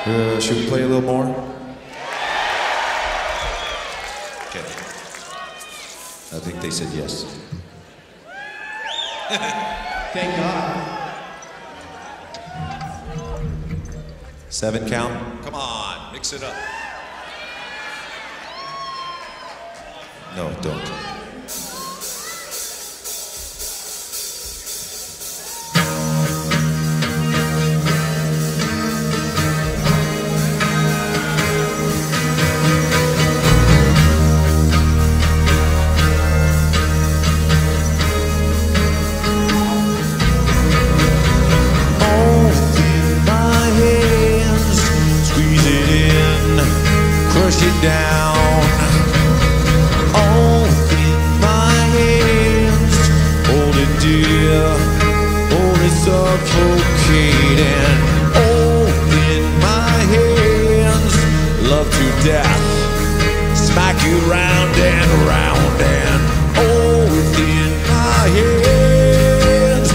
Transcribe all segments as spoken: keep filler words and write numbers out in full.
Uh, should we play a little more? Okay. I think they said yes. Thank God. Seven count? Come on, mix it up. No, don't. Down, all in my hands, hold it dear, hold it suffocating, all in my hands, love to death, smack you round and round, and all within my hands,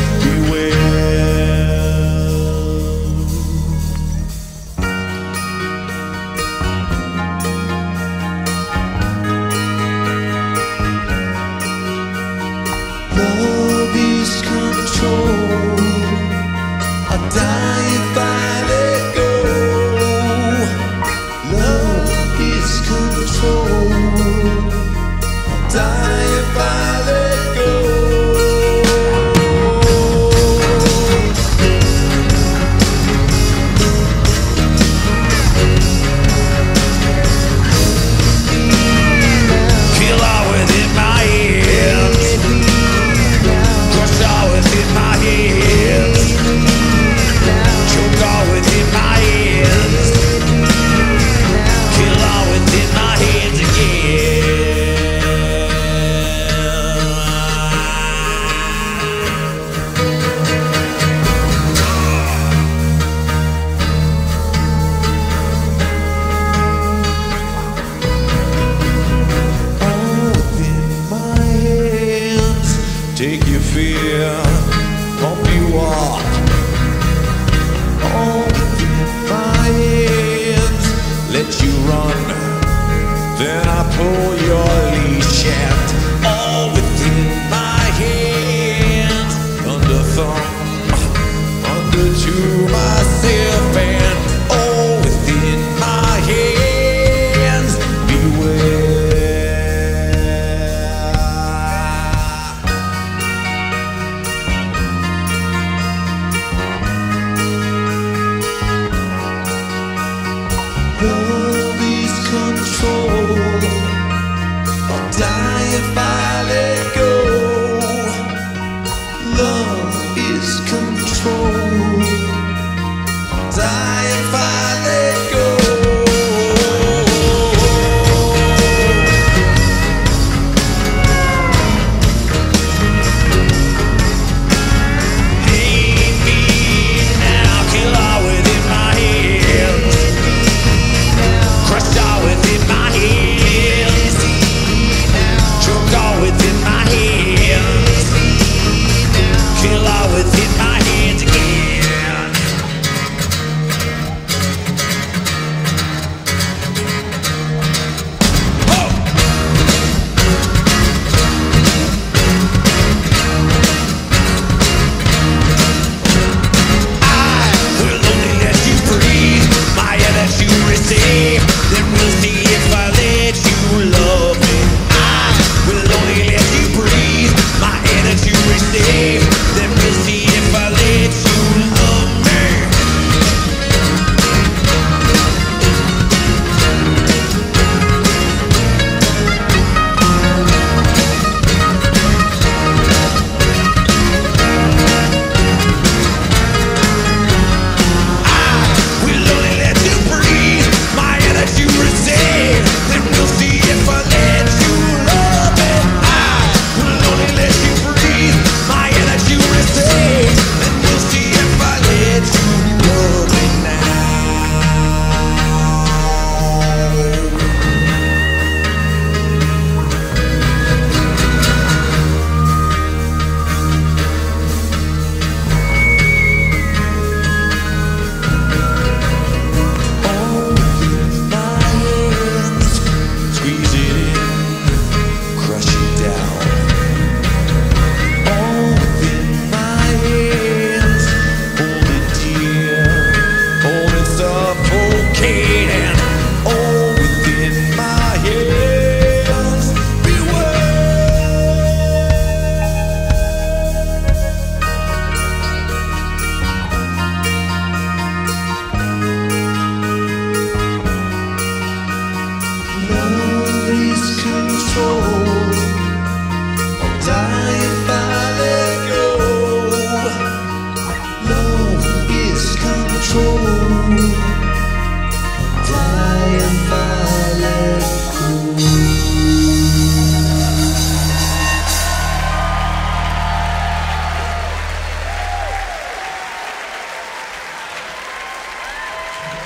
take your fear, pump you up, all within my hands, let you run, then I pull your leash and all within my hands, under thumb, under to myself and all within my hands, beware. Love is control. I'll die if I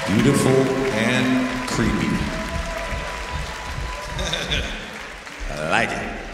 Beautiful and creepy. I like it.